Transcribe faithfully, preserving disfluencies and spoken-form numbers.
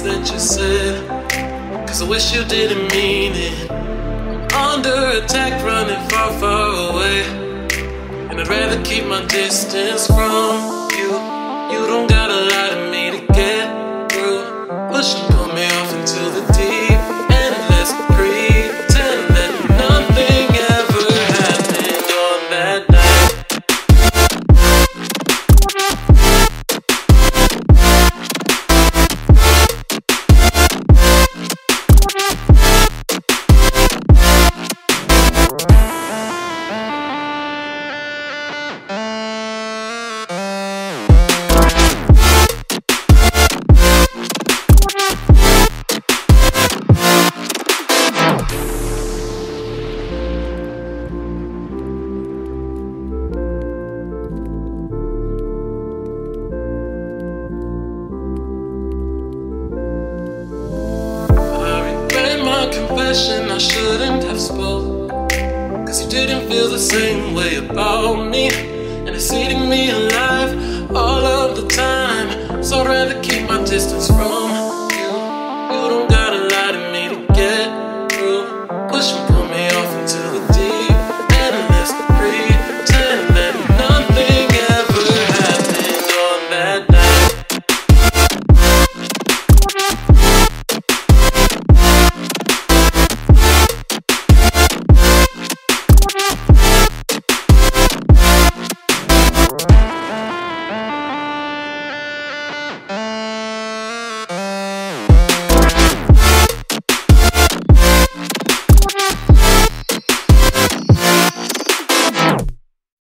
that you said, 'cause I wish you didn't mean it. Under attack, running far, far away, and I'd rather keep my distance from you. You don't gotta lie to me to get through. Push and pull me off into the deep, and let's pretend that nothing ever happened on that night. Confession I shouldn't have spoke, 'cause you didn't feel the same way about me, and it's eating me alive all of the time. So I'd rather